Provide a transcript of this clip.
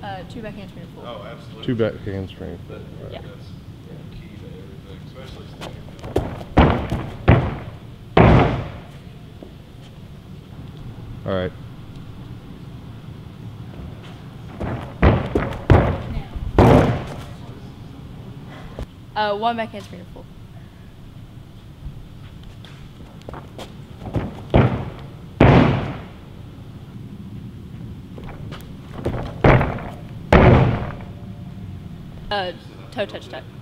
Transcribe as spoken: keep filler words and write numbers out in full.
Uh, two back handspring full. Oh, absolutely. Two back handspring. That, Yeah. That's key to everything, especially sticking. All right. Uh, one back handspring full. Uh, toe touch tuck.